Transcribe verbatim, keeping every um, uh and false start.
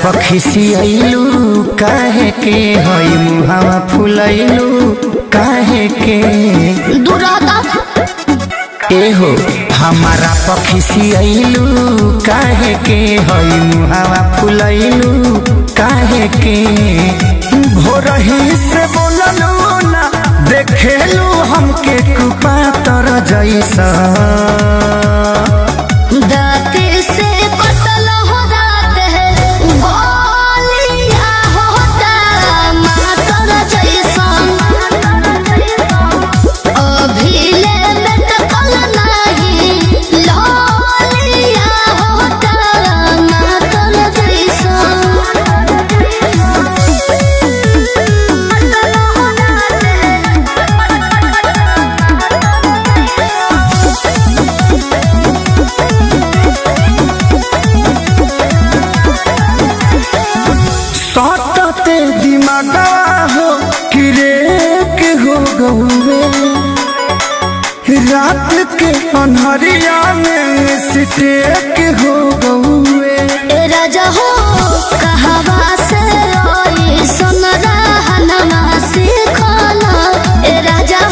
पखिसियलू काहे के हई मुहावा फुलैलू काहे के दुरादा एहो हमारा पखिसियलू काहे के हई मुहावा फुलैलू काहे के भोरही से बोललू ना देखेलू हमके कुपातर जैसा दाते से कटल हो दाते है गोलिया होता मातर जैसा अभिले में टकल नहीं लोलिया होता मातर जैसा सटते दिमागा हो किरेक हो गए रात के अन्हरिया में सिटेक हो गए राजा हो कहवा से आई सुन रहनमा सीखला ए राजा